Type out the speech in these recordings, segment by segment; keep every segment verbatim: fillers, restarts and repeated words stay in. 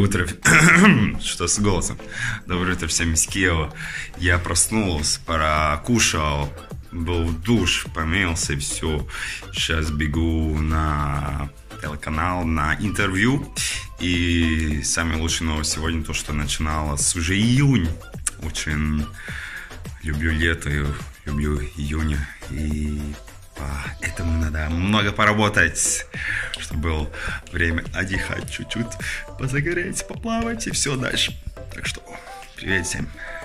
утро. Что с голосом? Доброе утро всем из Киева. Я проснулся, покушал, был в душ, помылся и все. Сейчас бегу на телеканал, на интервью. И самое лучшее новость сегодня то, что начиналось уже июнь. Очень люблю лето, люблю июня. И поэтому надо много поработать, чтобы было время отдыхать чуть-чуть, позагореть, поплавать и все дальше. Так что привет всем.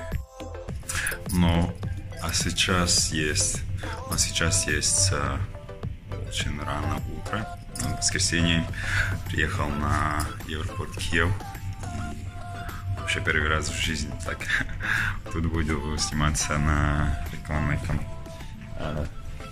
Ну, а сейчас есть, а сейчас есть а, очень рано утро, в воскресенье приехал на Европорт Киев. Вообще первый раз в жизни так. Тут буду сниматься на рекламной кампании.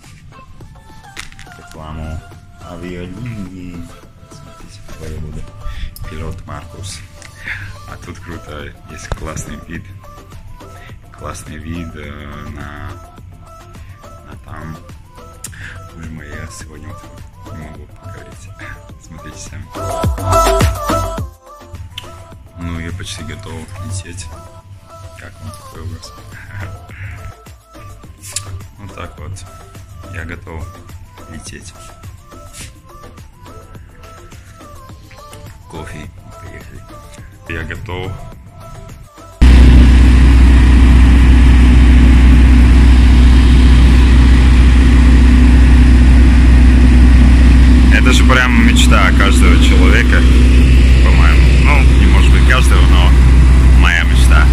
Рекламу авиалинии. Смотрите, какой я буду. Пилот Маркус. А тут круто, есть классный вид. Классный вид э, на, на там. Уже я сегодня вот не могу поговорить. Смотрите сами. Ну, я почти готов лететь. Как вам такой образ? Вот так вот. Я готов лететь. Кофе. Поехали. Я готов. Это же прям мечта каждого человека, по-моему. Ну, не может быть каждого, но моя мечта.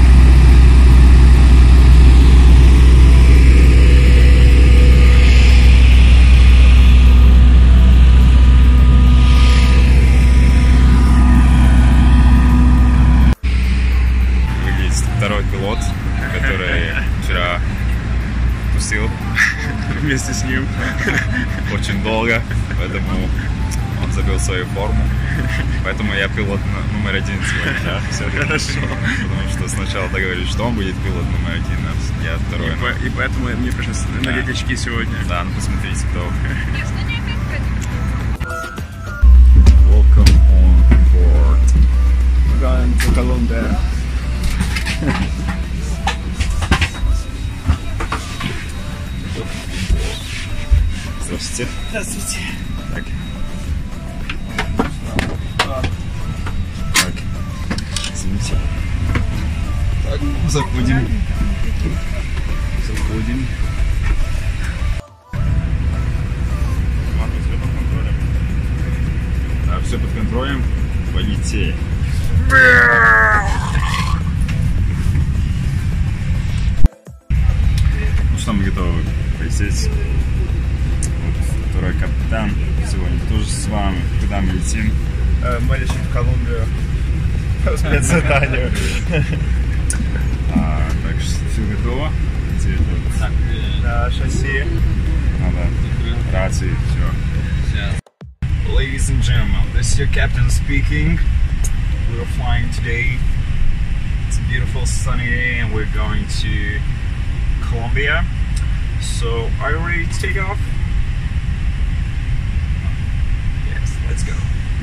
Второй пилот, который вчера тусил вместе с ним очень долго, поэтому он забил свою форму. Поэтому я пилот номер один сегодня, да? Все хорошо. Потому что сначала договорились, что он будет пилот номер один, а я второй. И, по, и поэтому мне пришлось надеть да. очки сегодня. Да, ну посмотрите, кто. Welcome on board. We're going to Colombia. Здравствуйте. Здравствуйте. Так. Так. Извините. Так, заходим. Заходим. Ладно, все под контролем. Да, все под контролем. Полетели. Мы готовы полететь. Вот, второй капитан сегодня тоже с вами. Куда мы летим? Мы летим в Колумбию. Спецзаданию. А, так что все готово? Где это? Да, шасси. Надо рации, все. Ladies and gentlemen, this is your captain speaking. We're flying today. It's a beautiful sunny day and we're going to Colombia. So, are you ready to take off? Yes, let's go.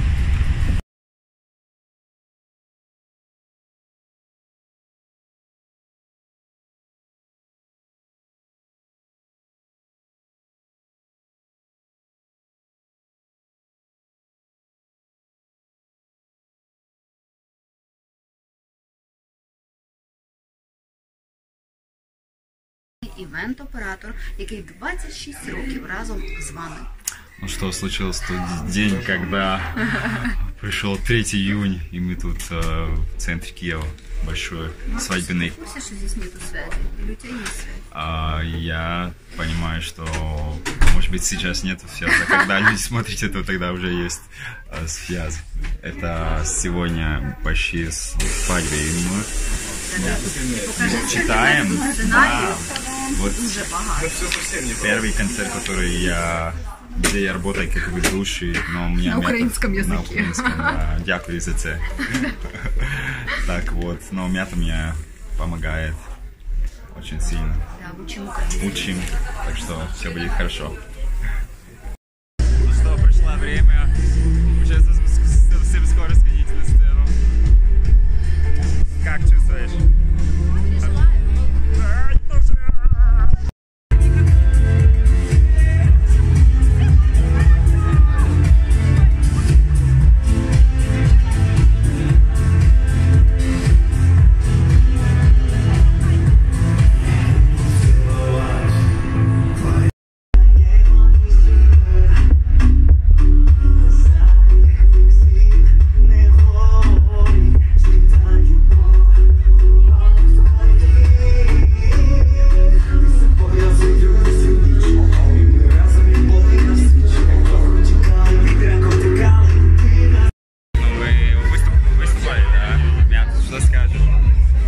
Івент-оператор, який двадцять шість років разом з вами. Ну что, случился тот день, когда пришел третий июня, и мы тут э, в центре Киева, большой свадебный. В курсе, что здесь нету связи? Или у тебя есть связь? А, я понимаю, что, может быть, сейчас нету связи, а когда люди смотрят это, тогда уже есть э, связь. Это сегодня почти свадьба, и мы Покажи, читаем. Да, вот уже багато. первый концерт, который я, где я работаю как ведущий, но у меня на украинском языке. На украинском, да. Дякую за це. Так вот, но мята мне помогает очень сильно. Да, учим украинский. Учим, так что все будет хорошо. Ну что, пришло время. Сейчас совсем скоро сходить на сцену.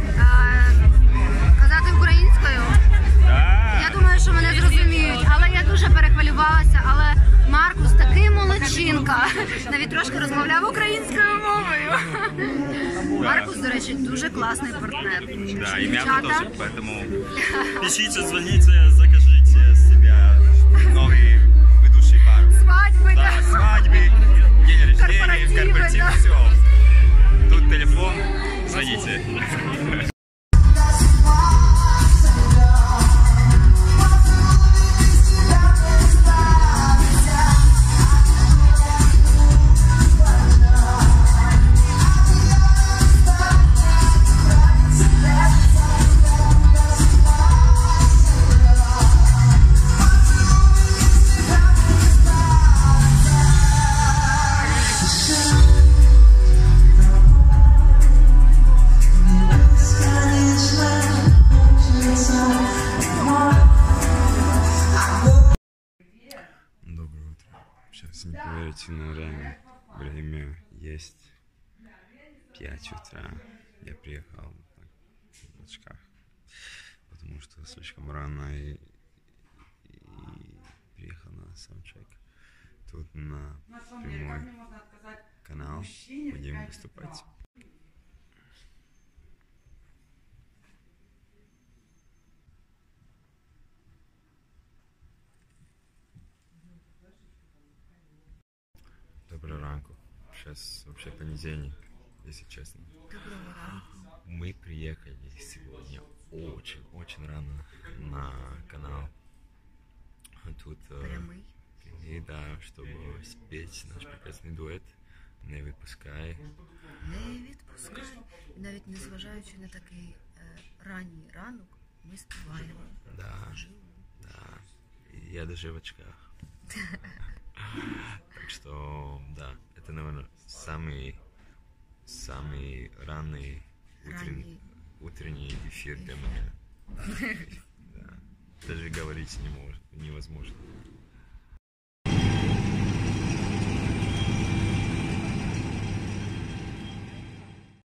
казати українською. Да. Я думаю, що мене зрозуміють, але я дуже перехвилювалася. Але Маркус такий молодчинка, навіть трошки розмовляв українською мовою. Маркус, до речі, дуже класний партнер. Да, и меня тоже, поэтому пишите, звоните, закажите себе новый ведущий бар. Свадьби, Да, свадьбы, день рождения, Корпоративы, корпоратив, да. все. Тут телефон, звоните. Доброе утро. Сейчас не поверите, но реально время есть пять утра. Я приехал в очках, потому что слишком рано и, и приехал на саундчек. Тут на прямой канал будем выступать. Доброго ранку. Сейчас вообще понедельник, если честно. Доброго ранку. Мы приехали сегодня очень-очень рано на канал. Тут Прямий. и да, чтобы спеть наш прекрасный дуэт «Не випускай». Не відпускай. І навіть незважаючи на такий е, ранній ранок, ми співаємо. Да, Живо. да. И я даже в очках. Так что, да, это, наверное, самый, самый ранний утренний, утренний эфир для меня. Да. Даже говорить не мож, невозможно.